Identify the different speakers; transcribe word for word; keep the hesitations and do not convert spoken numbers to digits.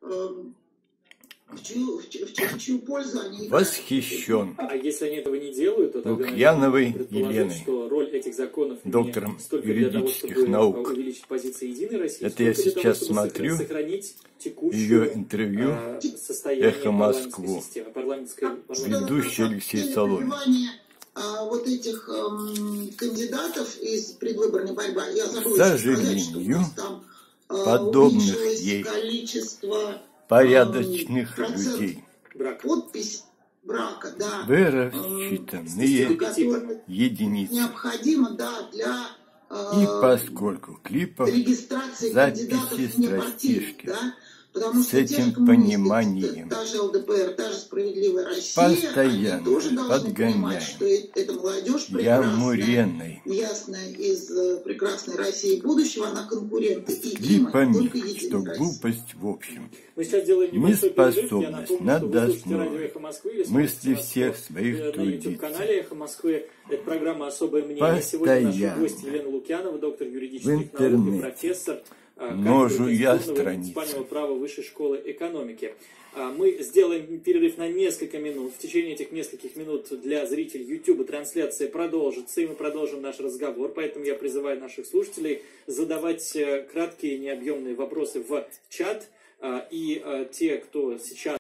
Speaker 1: в чью, в чью, в чью пользу они играют.
Speaker 2: Восхищен
Speaker 3: А если они этого не делают, то тогда
Speaker 2: Лукьяновой
Speaker 3: предположить,
Speaker 2: Еленой,
Speaker 3: что роль этих законов
Speaker 2: доктором
Speaker 3: не столько для того,
Speaker 2: юридических
Speaker 3: чтобы
Speaker 2: наук.
Speaker 3: увеличить позиции Единой России,
Speaker 2: Это я
Speaker 3: сколько для
Speaker 2: сейчас
Speaker 3: того, чтобы
Speaker 2: смотрю
Speaker 3: сохранить текущую,
Speaker 2: ее интервью
Speaker 3: а, состояние
Speaker 2: «Эхо Москву».
Speaker 3: системы, парламентской, парламентской.
Speaker 2: Ведущий Алексей Соломин.
Speaker 1: А, вот этих эм, кандидатов из предвыборной борьбы, я забыла
Speaker 2: К сожалению,
Speaker 1: сказать, что у нас там э,
Speaker 2: подобных ей
Speaker 1: количество
Speaker 2: порядочных
Speaker 1: эм,
Speaker 2: людей
Speaker 1: подпись брака, да,
Speaker 2: были считанные
Speaker 1: которые
Speaker 2: единицы.
Speaker 1: необходимо, да, для э,
Speaker 2: И поскольку клипов,
Speaker 1: регистрации
Speaker 2: записи,
Speaker 1: кандидатов непартийных,
Speaker 2: страстишки,
Speaker 1: да, потому
Speaker 2: с
Speaker 1: что те же
Speaker 2: этим
Speaker 1: коммунисты,
Speaker 2: пониманием
Speaker 1: та же ЛДПР, та же Справедливая Россия, они
Speaker 2: постоянно
Speaker 1: тоже должны
Speaker 2: подгоняем
Speaker 1: понимать, что эта молодежь прекрасная,
Speaker 2: Ямуреной
Speaker 1: ясная из э, прекрасной России будущего, она конкуренты и им,
Speaker 2: клипами,
Speaker 1: только
Speaker 2: что
Speaker 1: Единой России.
Speaker 2: глупость в общем.
Speaker 3: Мы сейчас делаем небольшой перерыв. Я
Speaker 2: Неспособность
Speaker 3: напомню,
Speaker 2: над
Speaker 3: что вы слушаете радио
Speaker 2: основой
Speaker 3: «Эхо Москвы» или
Speaker 2: мысли
Speaker 3: смотрите
Speaker 2: всех
Speaker 3: нас
Speaker 2: своих
Speaker 3: на
Speaker 2: трудиться.
Speaker 3: YouTube-канале «Эхо Москвы». Это программа «Особое мнение». Сегодня наша
Speaker 2: Постоянно
Speaker 3: гость Елена Лукьянова, доктор
Speaker 2: в
Speaker 3: юридических наук и
Speaker 2: интернете
Speaker 3: профессор
Speaker 2: множу
Speaker 3: кафедры
Speaker 2: я
Speaker 3: конституционного и
Speaker 2: страницы.
Speaker 3: муниципального права Высшей школы экономики. Мы сделаем перерыв на несколько минут. В течение этих нескольких минут для зрителей YouTube трансляция продолжится, и мы продолжим наш разговор. Поэтому я призываю наших слушателей задавать краткие необъемные вопросы в чат. И те, кто сейчас